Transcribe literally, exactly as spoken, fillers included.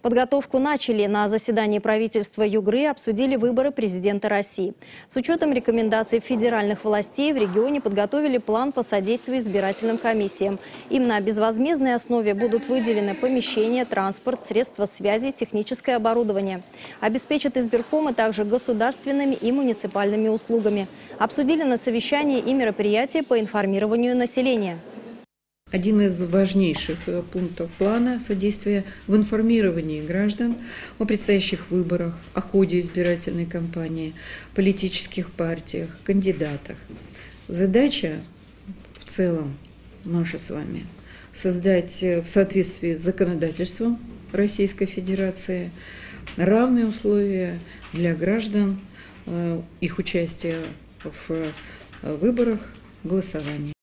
Подготовку начали. На заседании правительства Югры обсудили выборы президента России. С учетом рекомендаций федеральных властей в регионе подготовили план по содействию избирательным комиссиям. Им на безвозмездной основе будут выделены помещения, транспорт, средства связи, техническое оборудование. Обеспечат избиркомы также государственными и муниципальными услугами. Обсудили на совещании и мероприятия по информированию населения. Один из важнейших пунктов плана содействия в информировании граждан о предстоящих выборах, о ходе избирательной кампании, политических партиях, кандидатах. Задача в целом наша с вами – создать в соответствии с законодательством Российской Федерации равные условия для граждан, их участия в выборах, голосования.